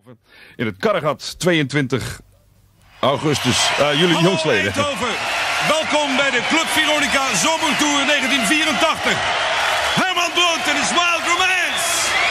In het Karregat, 22 augustus. Jullie jongsleden. Eindhoven. Welkom bij de Club Veronica Zomertour 1984. Herman Brood en his Wild Romance.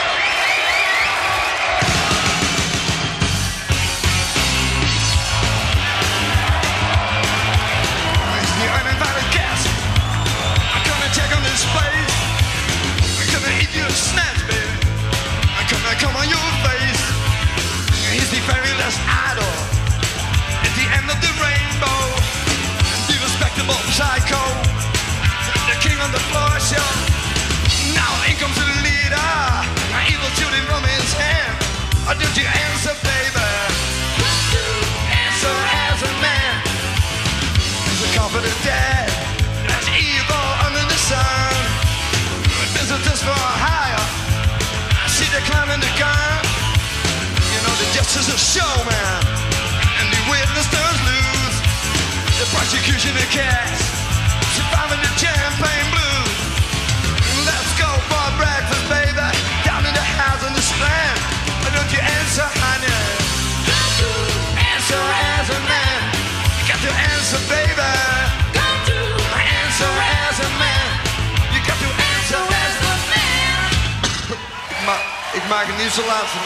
It's the uninvited guest. I'm gonna check on this place. I'm gonna eat your snacks, baby. I'm gonna come on your face. He's the very last idol at the end of the rainbow. The respectable psycho, the king on the floor show. Now in comes the leader, my evil shooting from his hand. Or did you answer, baby? Answer as a man. He's a confident dad, that's evil under the sun. Visitors for hire, I see they're climbing the gun. You know the justice is a showman, and the witness turns loose. The prosecution of cats, surviving the champagne blues. Let's go for breakfast, baby, down in the house on the strand. Why don't you answer, honey? Answer as a man. You got to answer, baby. Answer as a man. You got to answer as a man. Ik maak het niet zo laat.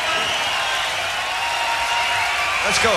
Let's go.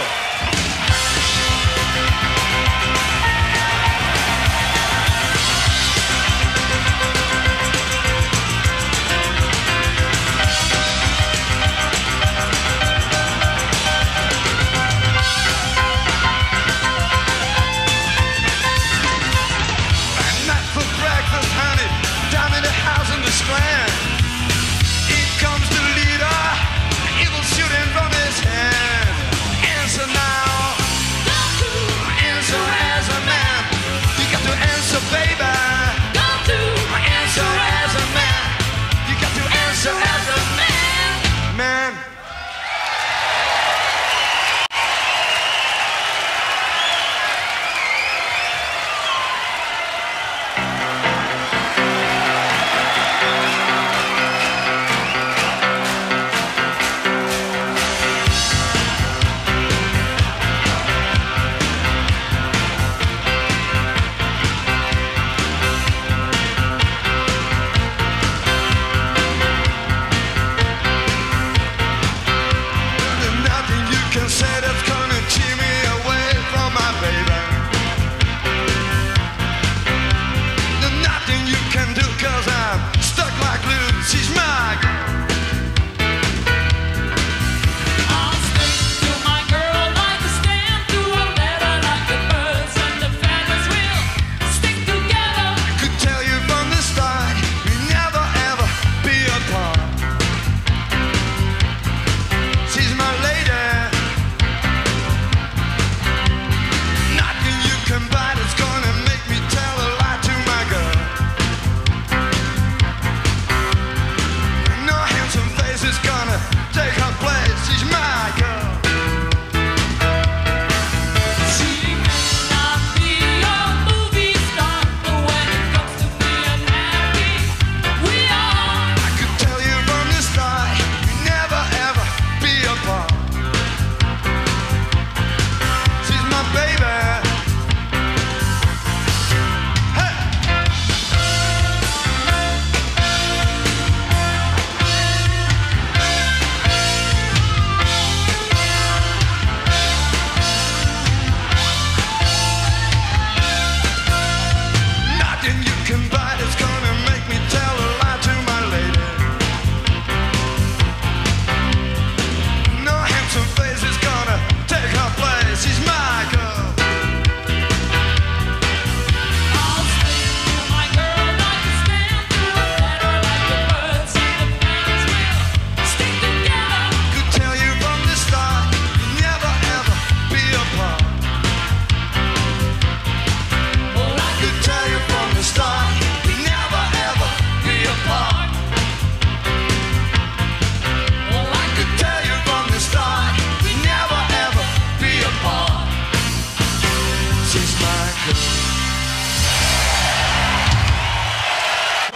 Strand. Here comes the leader, evil shooting from his hand. Answer now, answer as a man. You got to answer, baby. Answer as a man. You got to answer as a man. Man.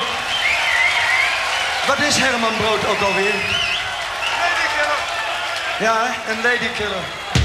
Wat is Herman Brood ook alweer? Ja, een ladykiller.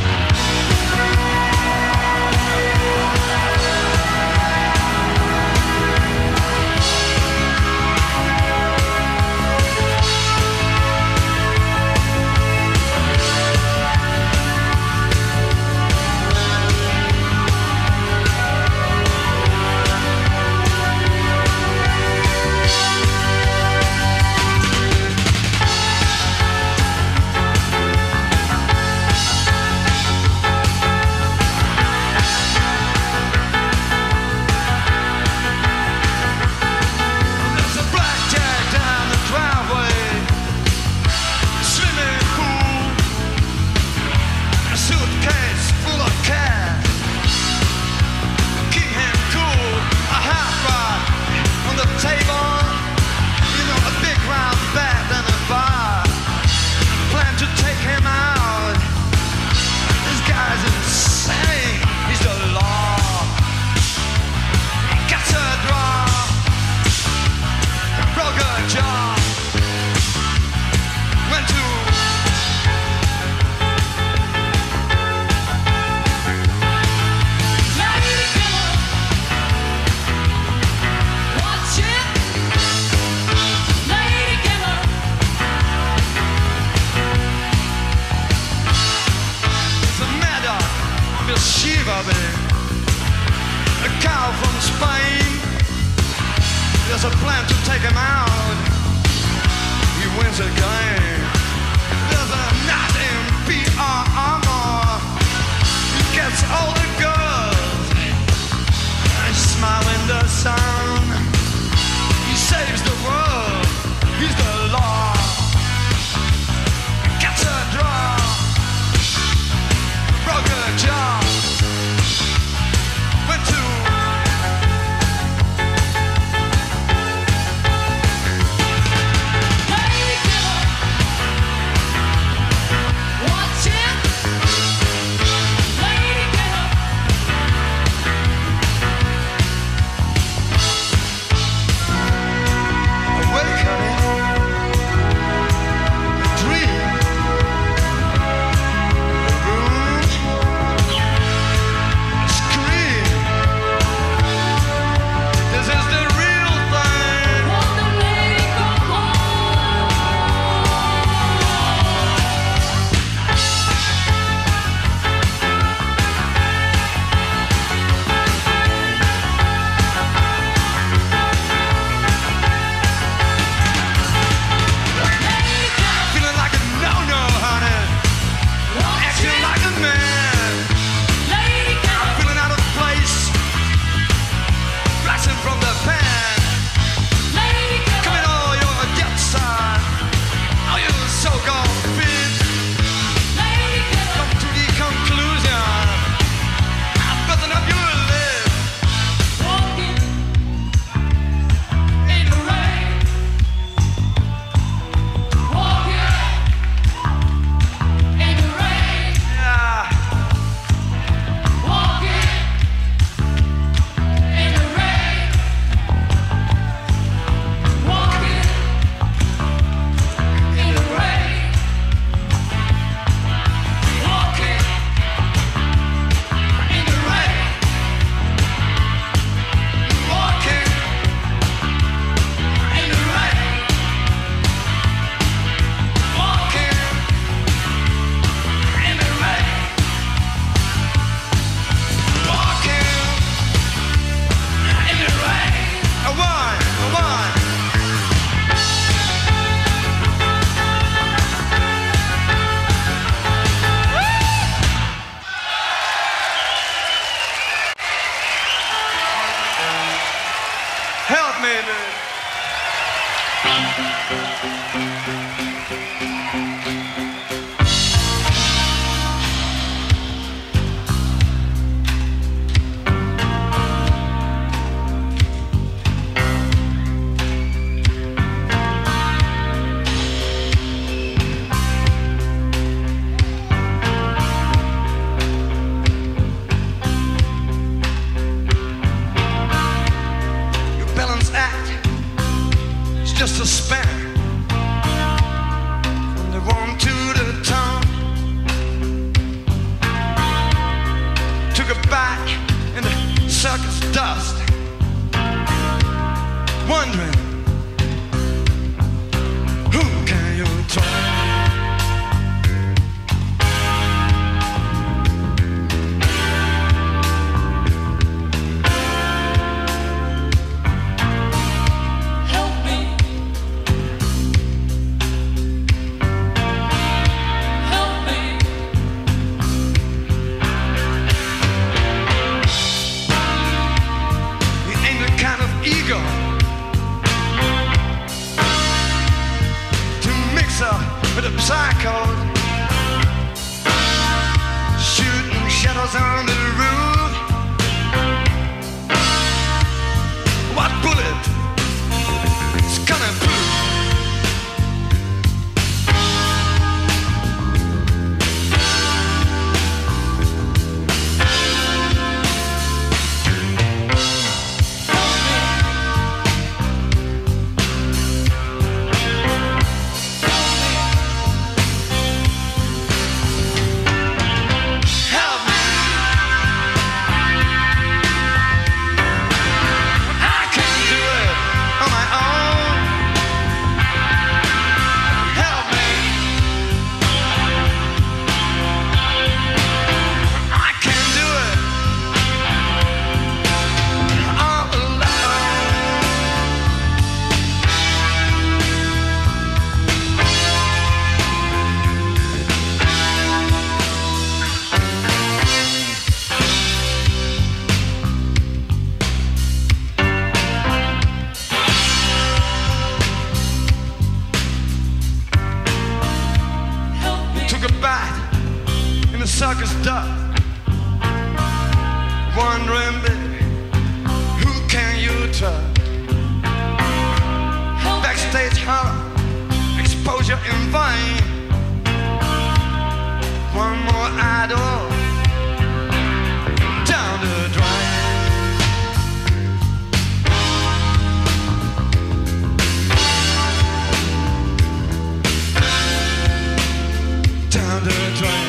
There's a plan to take him out. He wins the game. There's a knot in PR armor. He gets all the girls. And smile in the sun. He saves the world. He's the law. Gets a draw. Broke a jaw. Went to dust, wondering who can you trust. With the psychos shooting shadows on the roof. What bullet is coming through? Circus duck, wondering, baby, who can you trust? Backstage horror, exposure in vain. One more idol down the drain. Down the drain.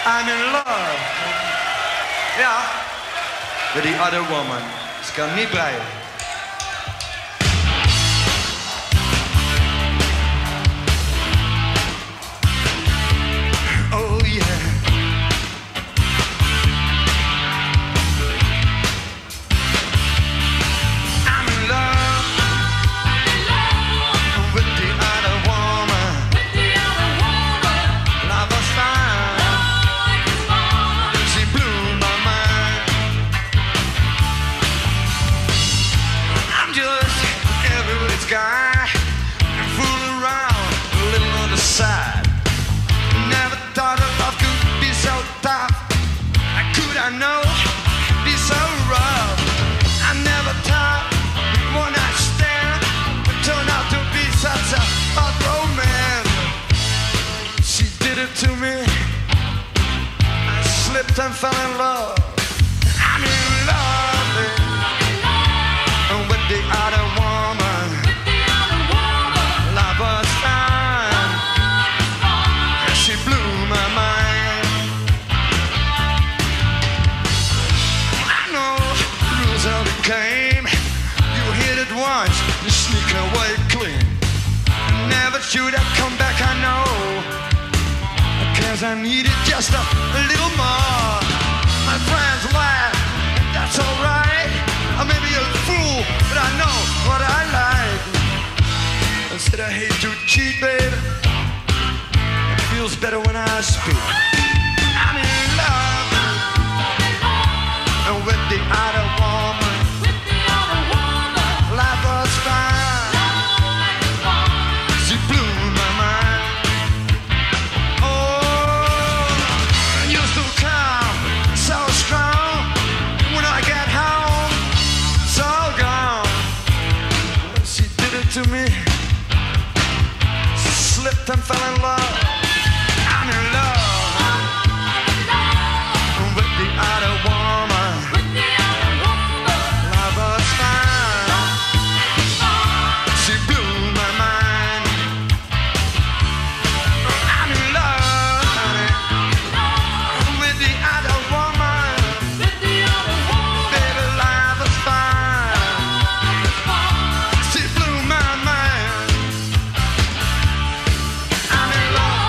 I'm in love. Ja, with the other woman. Ze kan niet breien. Oh yeah. I'm in love with the other woman. Love was fine. She blew my mind. I'm just an everybody's guy, fooling around a little on the side. Never thought of love could be so tough. Could I know it'd be so rough? I never thought one night stand would turn out to be such a hot romance. She did it to me. I slipped and fell in love. I'm in love with the other woman. Love was fine. She blew my mind. I know the rules of the game. You hit it once, you sneak away clean. Never should have come back, I know. Cause I needed just a little more. My friends laugh, that's alright. I may be a fool, but I know what I like. I said I hate to cheat, baby. It feels better when I speak. I'm in love with the other woman. Life was fine. She blew my mind. Oh, you still come so strong. When I get home, so gone. She did it to me. She slipped and fell in love. I'm in love with the other woman. Love was fine. She blew my mind. I'm in love, honey, with the other woman. Baby, life was fine. She blew my mind. I'm in love.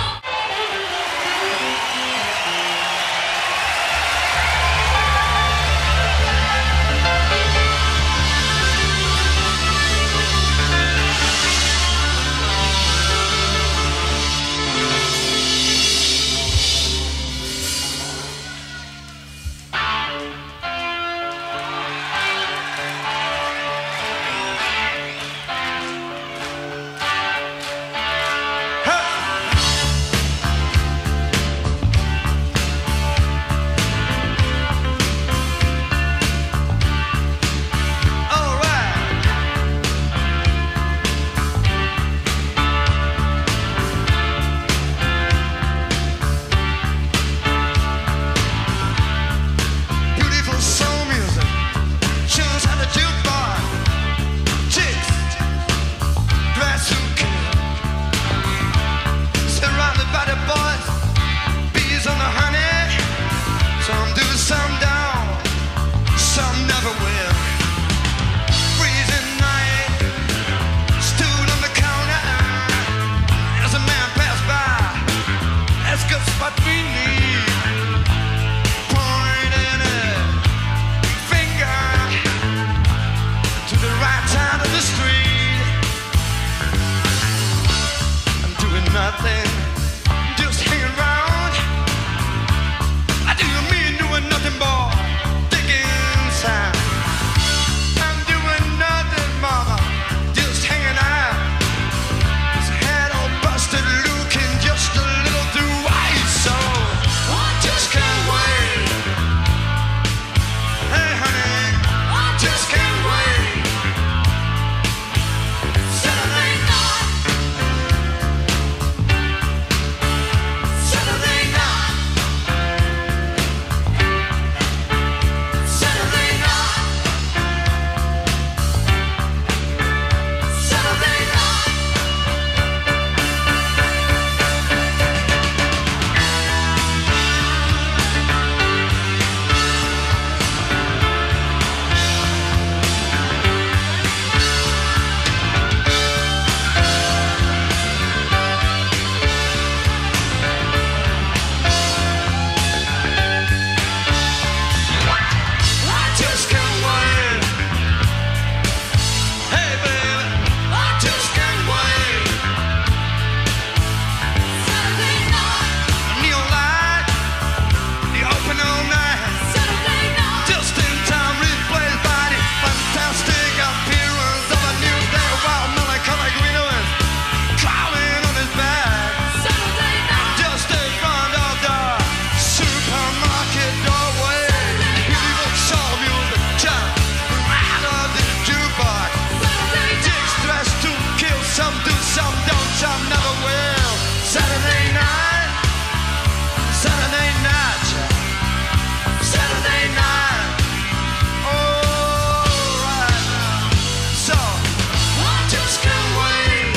some never will. Saturday night, Saturday night, Saturday night. Oh, right now. So, just can't wait.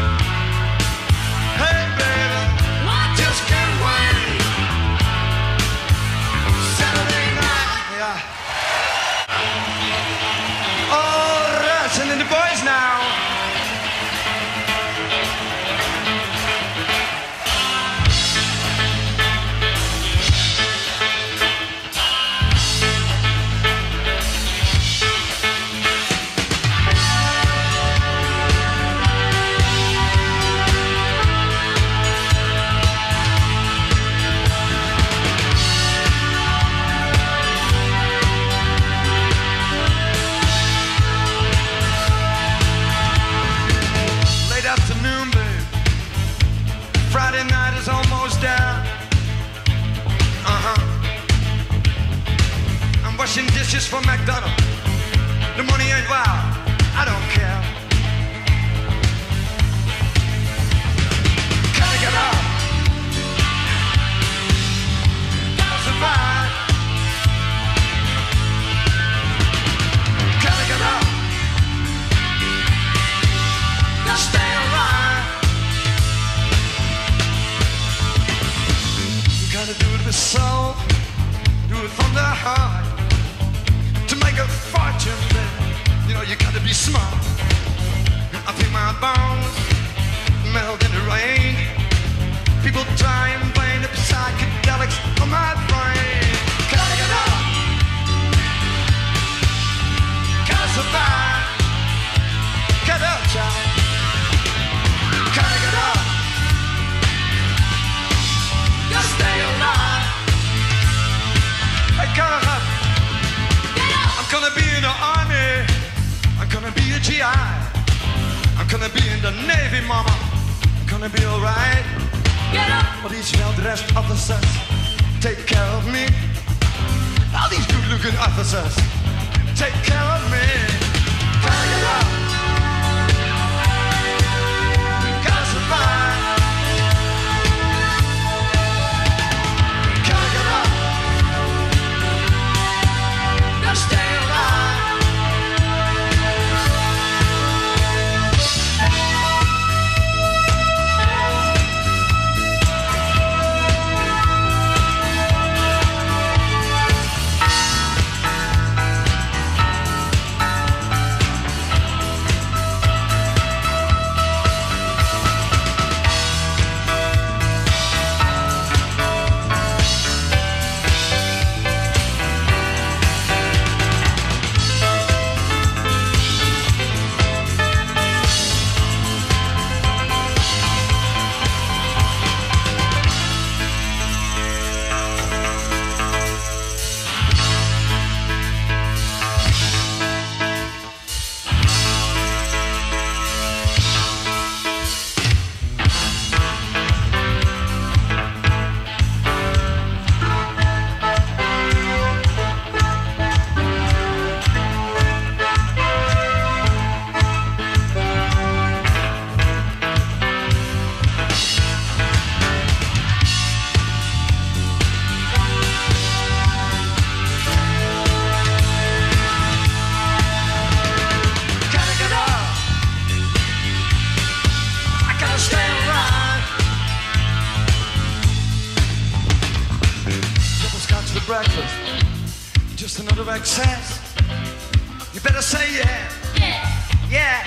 Hey, baby, just can't wait. Saturday night, yeah. All right, sending the boys now. Afternoon, babe. Friday night is almost down. I'm washing dishes for McDonald's. The money ain't wild. I don't care. Gotta get up. Gotta survive. Gotta get up. Stay alive. You gotta do it with soul, do it from the heart. To make a fortune, baby, you know you gotta be smart. I feel my bones melt in the rain. People try and blame the psychedelics on my brain. Gotta get up, gotta survive. Get up, child. Gotta get up. Gotta stay alive. Hey, gotta up. Get up. I'm gonna be in the army. I'm gonna be a GI. I'm gonna be in the Navy, mama. I'm gonna be alright. Get up. All these well-dressed officers take care of me. All these good-looking officers take care of me. Gotta get up. Stay alive. Breakfast, just another excess. You better say yeah. Yeah.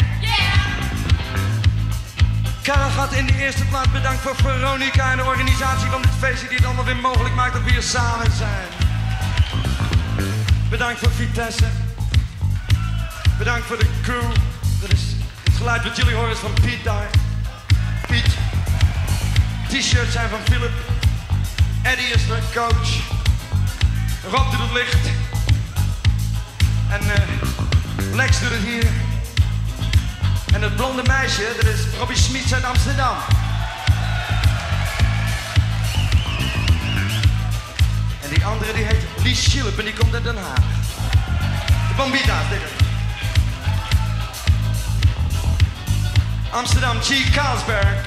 Karel gaat in de eerste plaats bedankt voor Veronica en de organisatie van dit feestje die het allemaal weer mogelijk maakt dat we hier samen zijn. Bedankt voor Vitesse. Bedankt voor de crew. Dat is het geluid wat jullie horen is van Piet daar. Piet. T-shirts zijn van Philip. Eddie is de coach. Rob doet het licht. En Lex doet het hier. En het blonde meisje, dat is Robbie Schmitz uit Amsterdam. En die andere die heet Lies Schilp en die komt uit Den Haag. De Bombita's, dit is. Amsterdam, G. Carlsberg.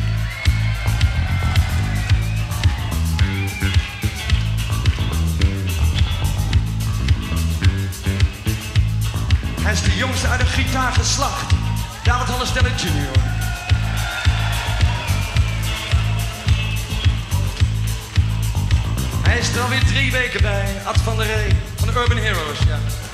Hij is de jongste uit een gitaargeslacht. David Hallestelle Jr. Hij is er alweer 3 weken bij. Ad van der Ree van de Urban Heroes. Ja.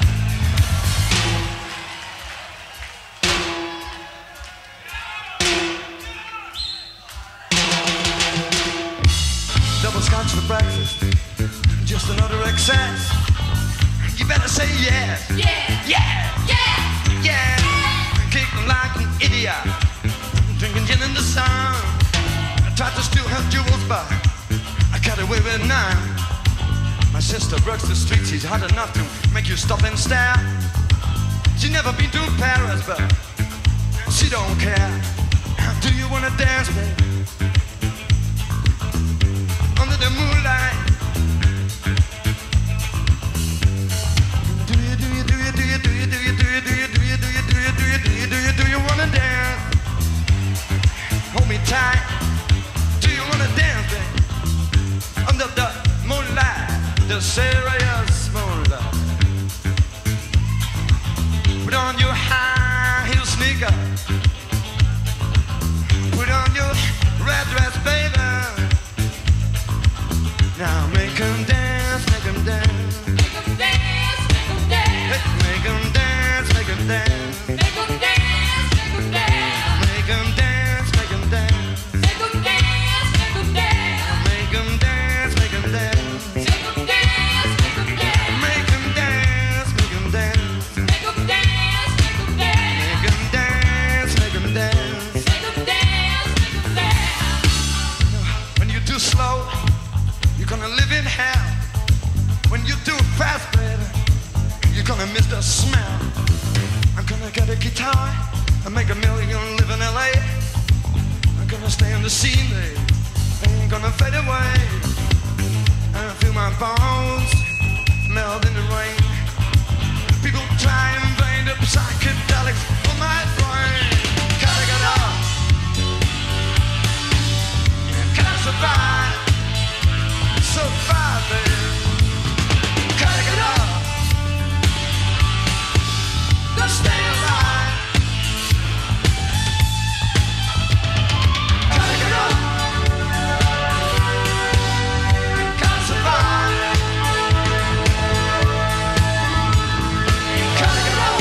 Double scotch for breakfast. Just another excess. You better say yes. Yeah. Yeah. Yeah. Yeah. Kicking like an idiot. Drinking gin in the sun. I tried to steal her jewels, but I got away with none. My sister works the streets. She's hot enough to make you stop and stare. She never been to Paris, but she don't care. Do you wanna dance, baby? Under the moonlight. Do you wanna dance? Hold me tight. Do you wanna dance, baby? Under the moonlight, the serious moonlight. Put on your high heel sneaker. Put on your red dress, baby. Now make 'em dance, make 'em dance. Make 'em dance, make 'em dance. Make 'em dance, make 'em dance. Make 'em dance, make 'em dance. Make 'em dance, make 'em dance. Make 'em dance, make 'em dance. Make 'em dance, make 'em dance. Make 'em dance, make 'em dance. Make 'em dance, make 'em dance. Make 'em dance, make 'em dance. Make 'em dance, make 'em dance. Make 'em dance, make 'em dance. When you're too slow, you're gonna live in hell. When you're too fast, baby, you're gonna miss the smell. I'm gonna get a guitar and make $1 million live in LA. I'm gonna stay on the scene, baby. Ain't gonna fade away. And I feel my bones melt in the rain. People try and invade the psychedelics for my brain. Gotta get up. Can I survive? Survive, baby. Gotta get up. Gotta stay alive. Gotta get up. Gotta survive. Gotta get up.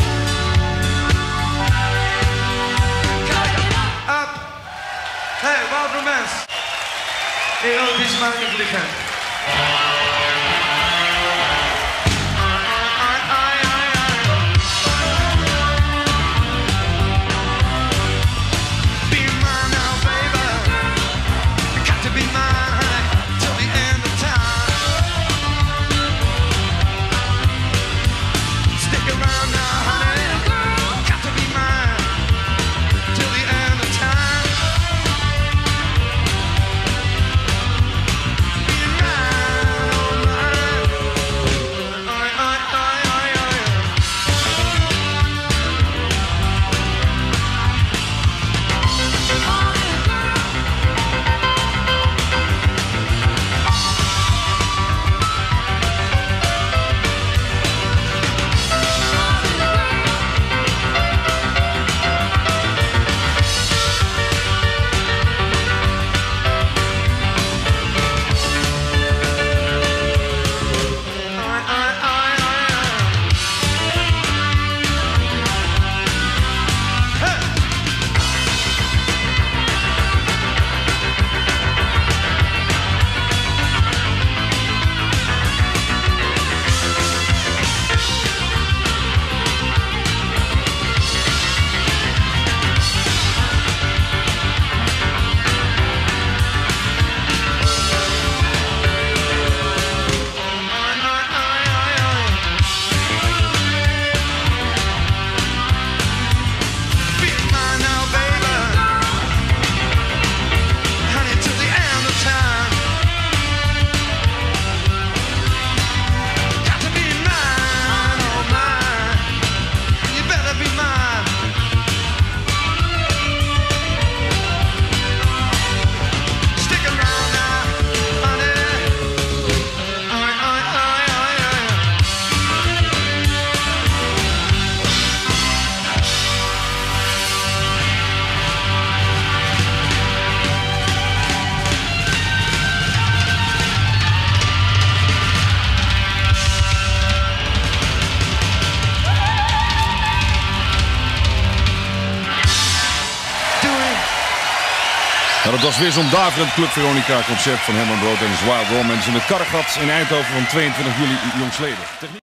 Gotta get up. Hey, Wild Romance. Erotisch maar intelligent. Be mine now, baby. Got to be mine till the end of time. Stick around now, honey. Got to be mine till the end of time. Be mine. Nou, dat was weer zo'n daverend Club Veronica concert van Herman Brood en his Wild Romance in het Karregat in Eindhoven van 22 juli jongsleden.